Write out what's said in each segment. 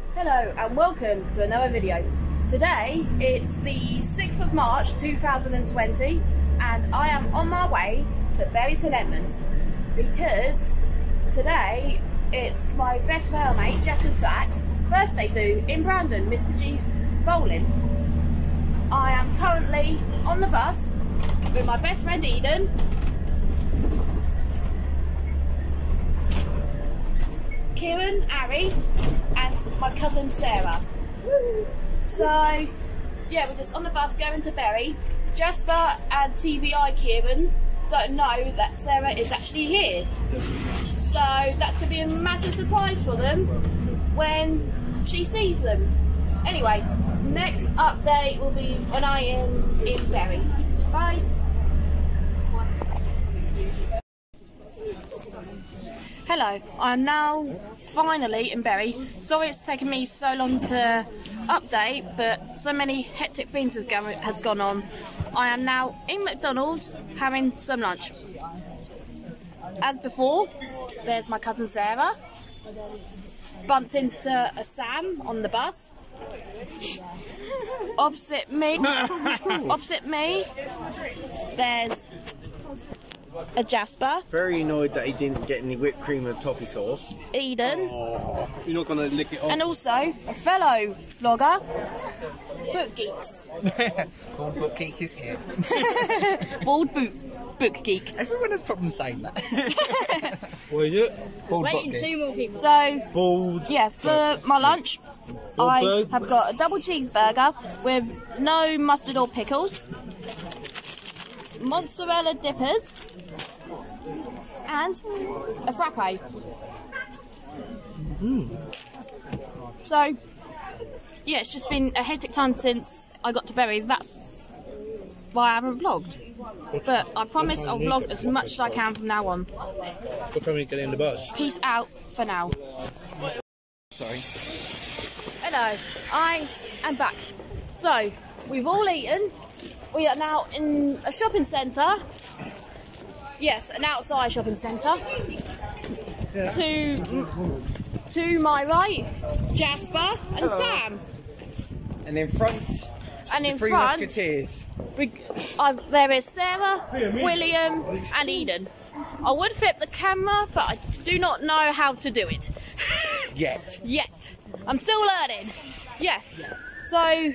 Hello and welcome to another video. Today it's the 6th of March 2020 and I am on my way to Bury St Edmunds because today it's my best male mate Jack and Flack's birthday do in Brandon, Mr G's bowling. I am currently on the bus with my best friend Eden, Kieran, Harry and my cousin Sarah. So yeah, we're just on the bus going to Bury. Jasper and TVI Kieran don't know that Sarah is actually here, so that's going to be a massive surprise for them when she sees them. Anyway, next update will be when I am in Bury. Bye. Hello, I'm now finally in Bury. Sorry it's taken me so long to update, but so many hectic things has gone on. I am now in McDonald's having some lunch. As before, there's my cousin Sarah. Bumped into a Sam on the bus. Opposite me, there's a Jasper. Very annoyed that he didn't get any whipped cream and toffee sauce. Eden. Oh, you're not going to lick it off. And also a fellow vlogger, Book Geeks. Bald Book Geek is here. Bald Book Geek. Everyone has problems saying that. What is it? Bald Book Waiting Geek. 2 more people. So, Bald. yeah, for my lunch, I have got a double cheeseburger with no mustard or pickles, mozzarella dippers, and a frappe. So, yeah, it's just been a hectic time since I got to Bury. That's why I haven't vlogged. But I promise I'll vlog as much as I can from now on. What time are you getting in the bus? Peace out for now. Sorry. Hello, I am back. So, we've all eaten. We are now in a shopping centre. Yes, an outside shopping centre. Yeah. To my right, Jasper and Sam. And in front, three musketeers. There is Sarah, William and Eden. I would flip the camera, but I do not know how to do it. Yet. I'm still learning. Yeah. So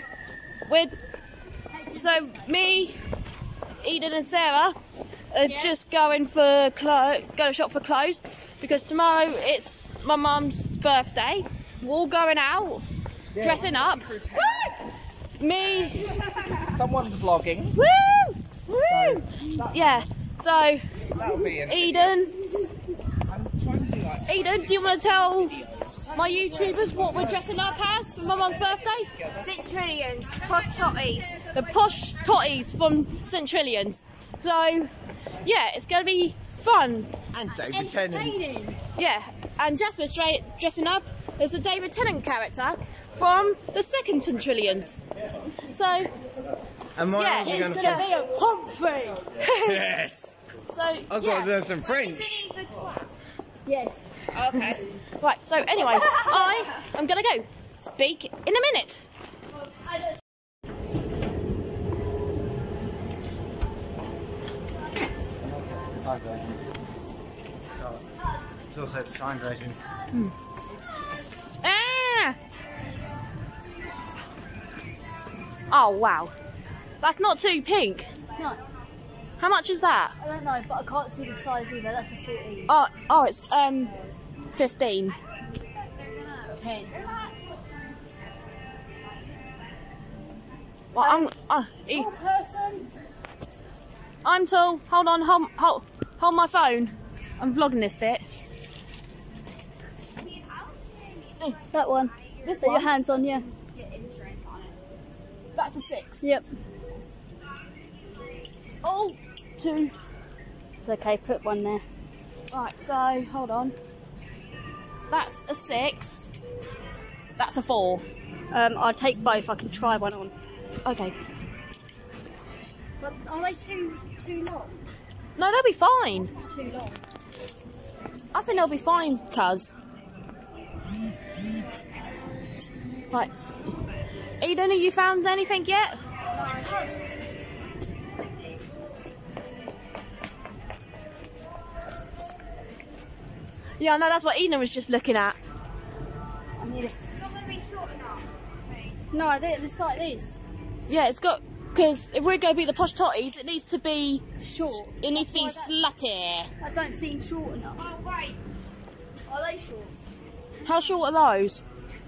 me, Eden and Sarah are just going to shop for clothes because tomorrow it's my mum's birthday. We're all going out, dressing up. Me. Someone's vlogging. Woo! Woo! Yeah. So Eden, do you want to tell my YouTubers what we're dressing up as for my mum's birthday? St Trillions, posh totties. The posh totties from St Trillions. So, yeah, it's going to be fun. And David Tennant. Yeah, and Jasper's dressing up as the David Tennant character from the second St Trillions. So, yeah, it's going to be a Humphrey. Yes. So, I've got to learn some French. Yes. Okay. Right, so anyway, I am going to go. Speak in a minute. It's also the signed version. Ah! Oh, wow. That's not too pink. No, How much is that? I don't know, but I can't see the size either. That's a 14. Oh, it's 15. 10. Well, Tall person. I'm tall. Hold on, hold my phone. I'm vlogging this bit. That one. This Put one? your hands on, yeah. That's a 6. Yep. Oh, 2. It's okay, put one there. Right, so hold on. That's a 6. That's a 4. I'll take both. I can try one on. Okay. But are they too long? No, they'll be fine. It's too long. I think they'll be fine, cuz. Right. Eden, have you found anything yet? Yeah, no, that's what Eden was just looking at. It's not going to be short enough. No, it's like this. Yeah, it's got, because if we're going to be the posh totties, it needs to be Short. It needs to be slutty. That don't seem short enough. Oh, wait. Are they short? How short are those?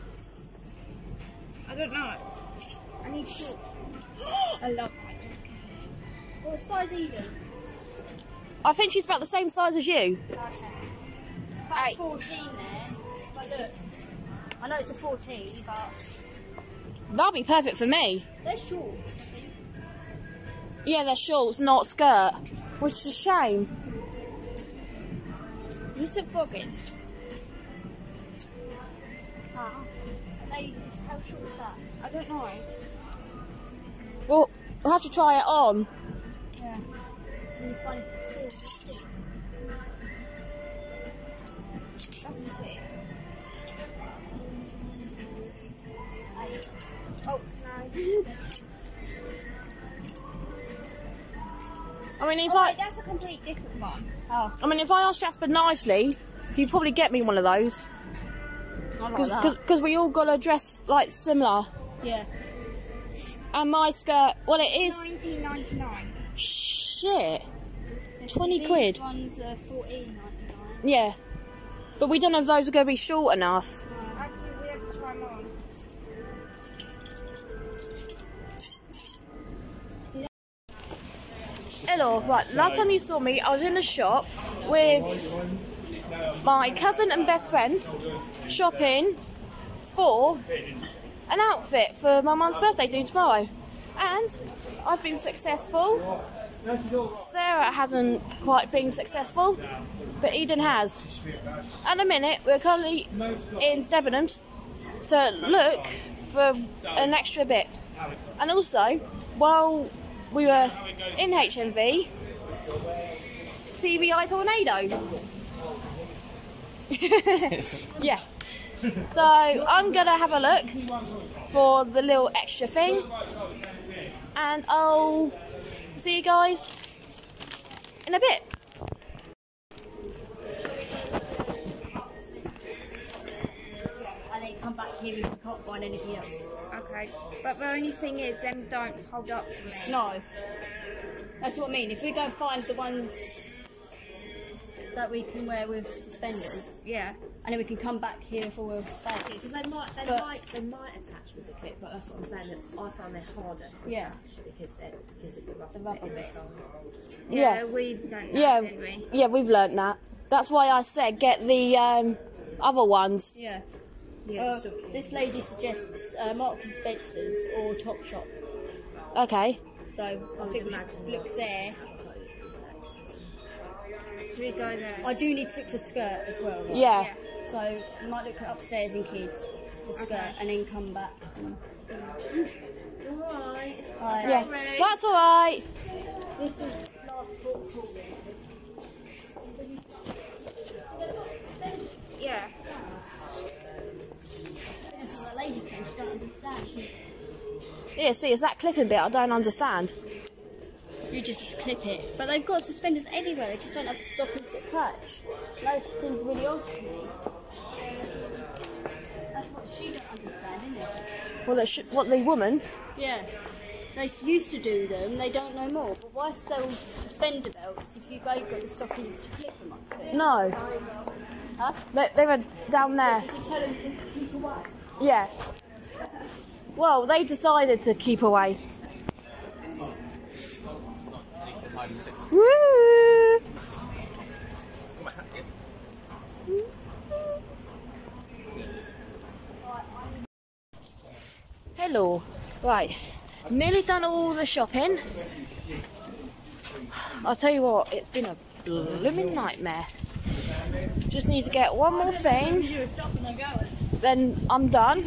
I don't know. I need short. I love What size Eden? I think she's about the same size as you. Okay. About 14 there. But look, I know it's a 14, but That'll be perfect for me. they're short, I think. Yeah, they're shorts, not skirt. Which is a shame. You took fogging. How short is that? I don't know. Well, we'll have to try it on. Yeah. Can you find That's a 6. Oh, no. I mean, if That's a complete different one. if I ask Jasper nicely, he'd probably get me one of those. I like that. Because we all got to dress like similar. Yeah. And my skirt, well, it is. $19.99. Shit. 20 quid. These ones are $14.99. Yeah. But we don't know if those are going to be short enough. Actually, we have to try them on. Hello, right, last time you saw me, I was in the shop with my cousin and best friend shopping for an outfit for my mum's birthday due tomorrow. And I've been successful. Sarah hasn't quite been successful, but Eden has. At the minute, we're currently in Debenhams to look for an extra bit. And also, while we were in HMV, TBI tornado. Yeah. So I'm gonna have a look for the little extra thing, and I'll see you guys in a bit. And then come back here if you can't find anything else. Okay, but the only thing is, them don't hold up for me. No. That's what I mean. If we go and find the ones that we can wear with suspenders, Yeah. and then we can come back here for a fake. Because they might attach with the clip, but that's what I'm saying. That I find they're harder to Yeah. attach because of the rubber, rubber bit in the bit. sole. Yeah. We don't know, Yeah, did we? yeah, we've learnt that. That's why I said get the other ones. Yeah. Yeah, This lady suggests Marks and Spencer's or Topshop. Okay. So I think we should look there. We go there. I do need to look for skirt as well. Right? Yeah. So we might look upstairs in kids for skirt and then come back. Alright. Yeah. That's all right. This is last thought. Yeah. That lady said she don't understand. Yeah. See, it's that clipping bit I don't understand. You just clip it. But they've got suspenders everywhere, they just don't have stockings to attach. That seems really odd to me. That's what she don't understand, isn't it? Well, what the woman? Yeah. They used to do them, they don't know more. But why sell suspender belts if you've got the stockings to clip them up with? No. Huh? They were down there. Did you tell them to keep away? Yeah. Well, they decided to keep away. Woo! Hello. Right. Nearly done all the shopping. I'll tell you what, it's been a blooming nightmare. Just need to get one more thing. Then I'm done.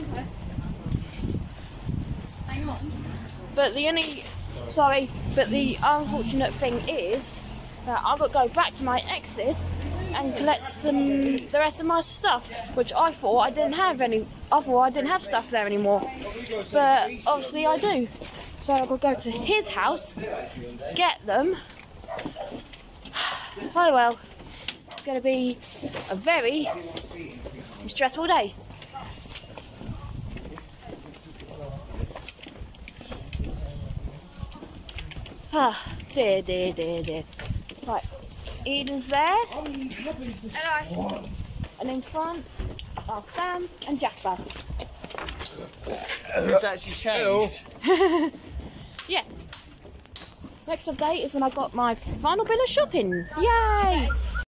Hang on. But the unfortunate thing is that I've got to go back to my ex's and collect the rest of my stuff, which I thought I didn't have any. I thought I didn't have stuff there anymore, but obviously I do. So I'll go to his house, get them. So well, it's going to be a very stressful day. Ah, dear. Right, Eden's there. Hello. And in front are Sam and Jasper. It's actually changed. Yeah. Next update is when I got my final bill of shopping. Yay!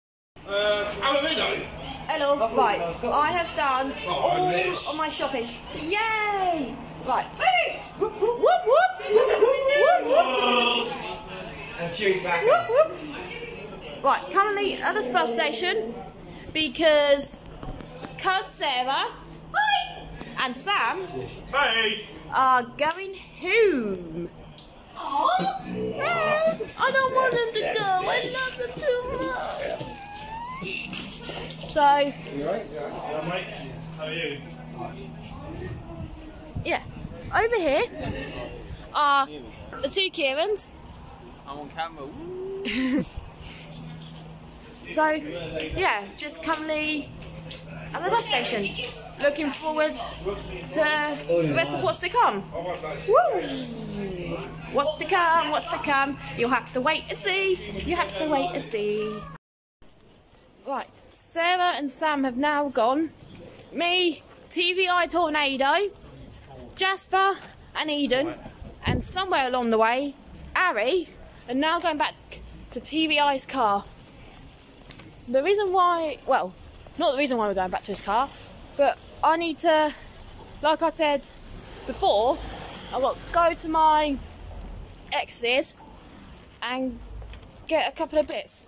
Hello. Right, I have done all of my shopping. Yay! Right. Whoop whoop. Whoop whoop. And tune back Whoop whoop. Right, currently at this bus station because Sarah and Sam are going home. I don't want them to go. I love them too much. So, How are you? yeah, over here are the two Kierans. I'm on camera. So, yeah, just currently at the bus station. Looking forward to the rest of what's to come. Woo! What's to come, what's to come. You'll have to wait and see. You have to wait and see. Right, Sarah and Sam have now gone. Me, TVI Tornado, Jasper and Eden, and somewhere along the way, Ari, are now going back to TVI's car. The reason why, well, not the reason why we're going back to his car, but I need to, like I said before, I've got to go to my ex's and get a couple of bits.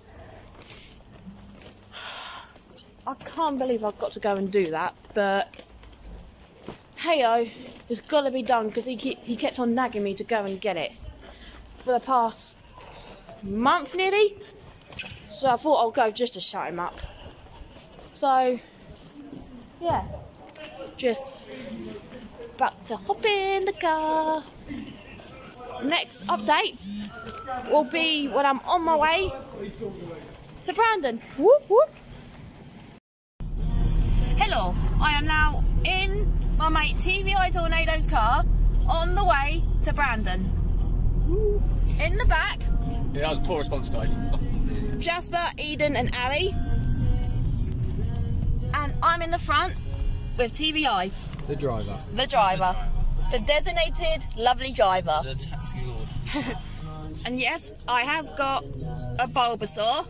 I can't believe I've got to go and do that, but hey-oh, it's got to be done because he kept on nagging me to go and get it for the past month nearly. So I thought I'll go just to shut him up. So, yeah, just about to hop in the car. Next update will be when I'm on my way to Brandon. Whoop whoop. Hello, I am now in my mate TVI Tornado's car on the way to Brandon. In the back, Yeah, that was a poor response, guys. Jasper, Eden and Ari. And I'm in the front with TVI. The driver. The driver. The designated lovely driver. The taxi lord. And yes, I have got a Bulbasaur.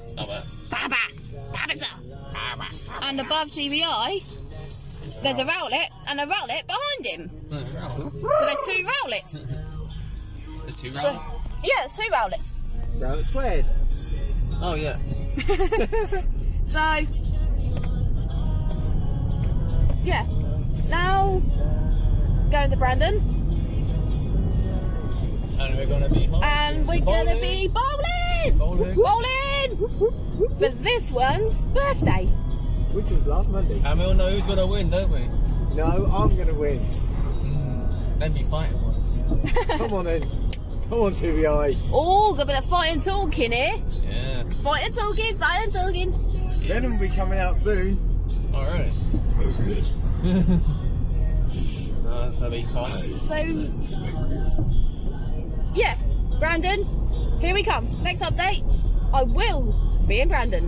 And above TVI, there's a Rowlet and a Rowlet behind him. So there's two Rowlets. There's two So, rounds. yeah, there's two Rowlets. Rabbit squared. Oh, yeah. So, yeah. Now, going to Brandon. And we're going to be home. And we're going to be bowling! Bowling! For this one's birthday. Which was last Monday. And we all know who's going to win, don't we? No, I'm going to win. Then be fighting once. Come on then. Come on, TVI. Oh, got a bit of fighting talking here. Yeah. Fighting talking. Venom will be coming out soon. Oh, really? No, that'll be fun. So, yeah, Brandon, here we come. Next update, I will be in Brandon.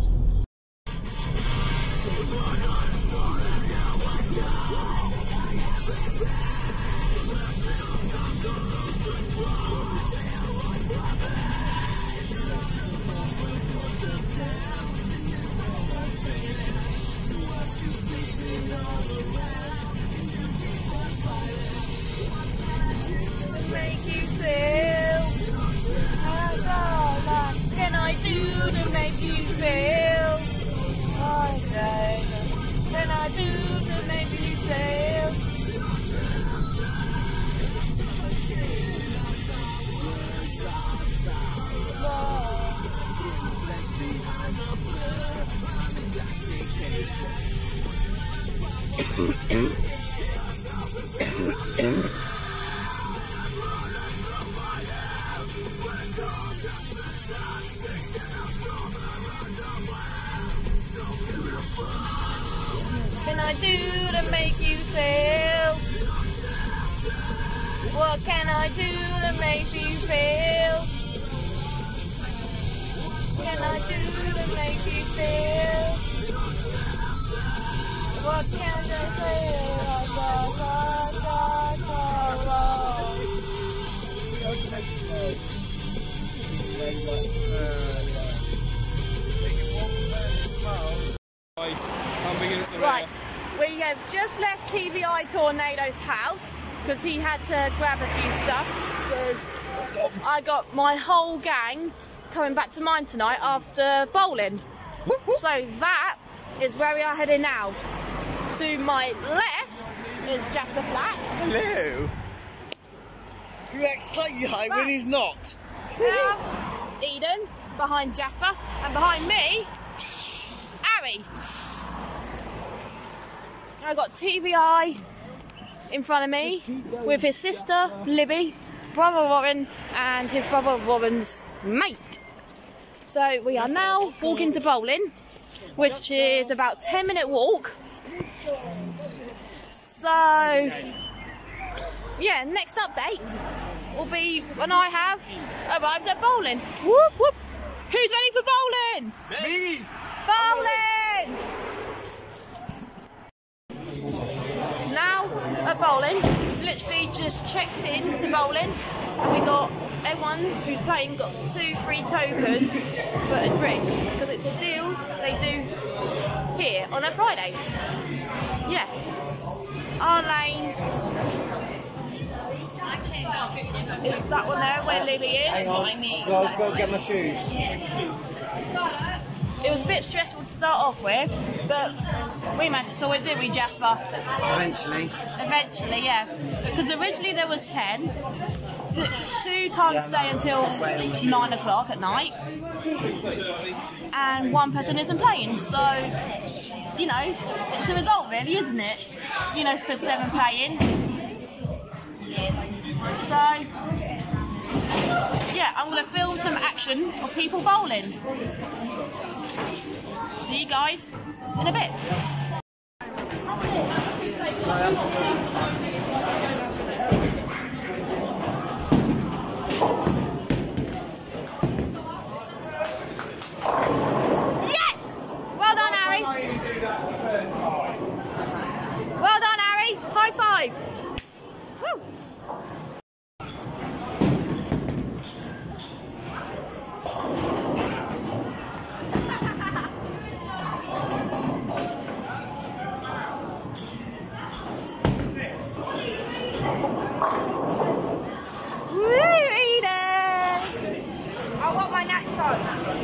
Make you feel. That's all that can I do to make you feel? Can I do to make you feel? What can I do to make you feel? Can I do to make you feel? What can I Right, we have just left TVI Tornado's house because he had to grab a few stuff because I got my whole gang coming back to mine tonight after bowling. So that is where we are heading now. To my left is Jasper Flat. Hello. You act slightly high when he's not. Eden behind Jasper, and behind me, Harry. I got TVI in front of me with his sister Libby, brother Warren, and his brother Warren's mate. So we are now walking to bowling, which is about a 10-minute walk. So yeah, next update will be when I have arrived at bowling. Whoop whoop! Who's ready for bowling? Me! Bowling! Now at bowling, literally just checked in to bowling, and we got everyone who's playing got 2 free tokens for a drink because it's a deal they do here on a Friday. Yeah. Our lane is that one there where Libby is. I've got to get my shoes. It was a bit stressful to start off with, but we managed to solve it, didn't we, Jasper? Eventually. Eventually, yeah. Because originally there was 10. 2 can't stay until 9 o'clock at night. And 1 person isn't playing. So, you know, it's a result really, isn't it? You know, for 7 playing. So, yeah, I'm going to film some action of people bowling. See you guys in a bit. Yes! Well done, Harry. Well done, Harry. High five. Woo. I want my nachos.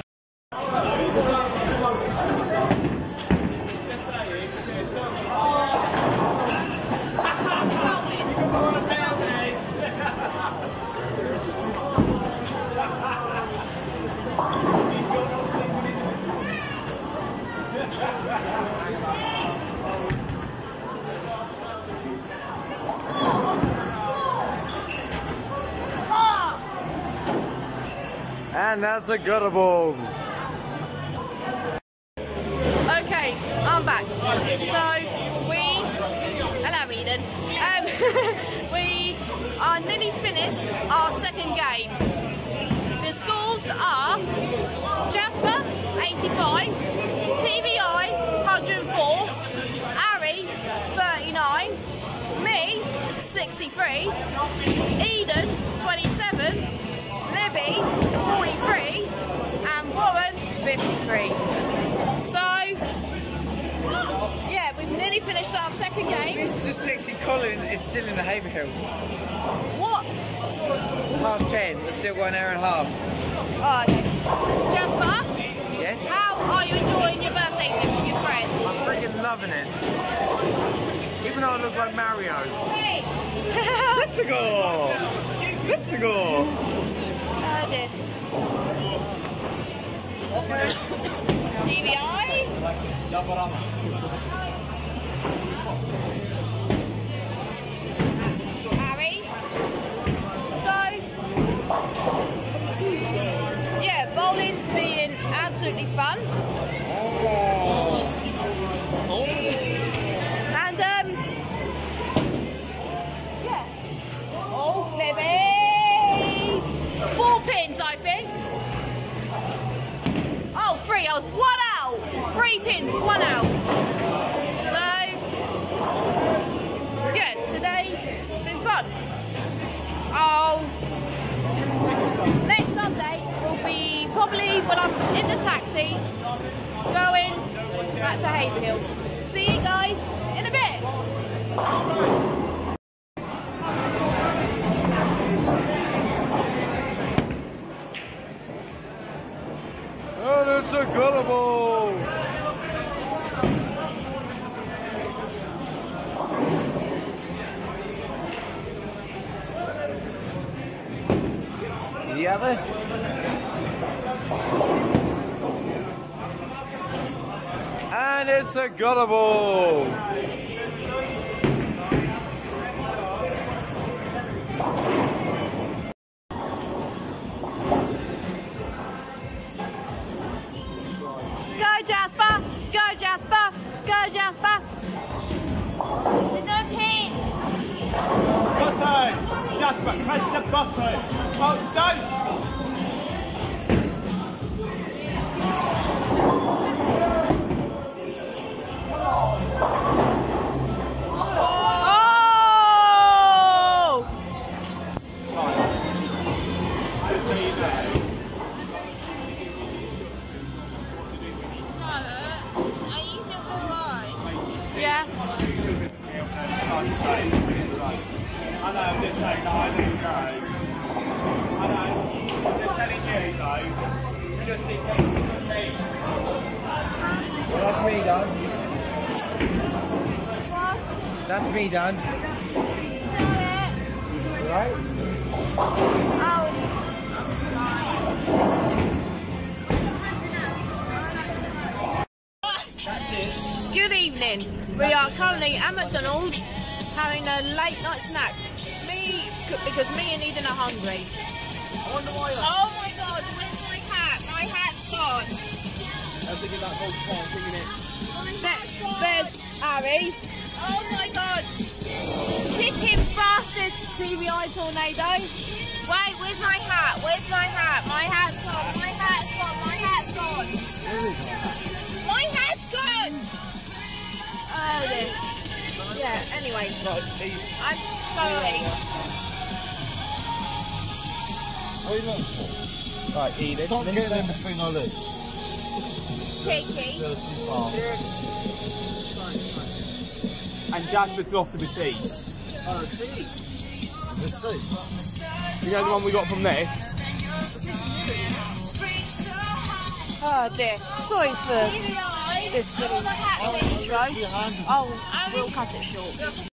And that's a gutter ball. Okay, I'm back. So hello Eden. We are nearly finished our second game. The scores are Jasper 85, TVI 104, Harry 39, me 63, Eden 27, Libby 43, and Warren 53. So, yeah, we've nearly finished our second game. Mr. Sexy Colin is still in the Haverhill. What? 10:30. It's still 1 hour and a half. Alright. Jasper, Yes? how are you enjoying your birthday with your friends? I'm freaking loving it. Even though I look like Mario. Let's go! Let's go! Oh dear. TVI? me when I'm in the taxi going back to Haverhill. See you guys in a bit. And it's a gullible. Did you have it? And it's a gullible. Go Jasper! Go Jasper! Go Jasper! There's no pins. Button! Jasper, press the button! Oh, stone! Yeah. I know, I'm just saying, no, I didn't go. I know, I'm just telling you, though. You just need to take Well, that's me done. That's me done. Right? Good evening. We are currently at McDonald's having a late night snack. Because me and Eden are hungry. I wonder why Oh my god, where's my hat? My hat's gone. I'm thinking that whole time, thinking it. There's Harry. Oh my god. Chicken bastard TVI tornado. Wait, where's my hat? Where's my hat? My hat's gone. My hat's gone. My hat's gone. My hat's gone. Oh dear. Yeah, anyway. I'm sorry. What are you looking for? Right, Edith. Stop getting in between our legs. Cheeky. They're too far. And Jasper's lost of his teeth. Oh, see. Let's see. You know the one we got from this? Oh dear. Sorry for this little intro. Oh, we'll cut it short.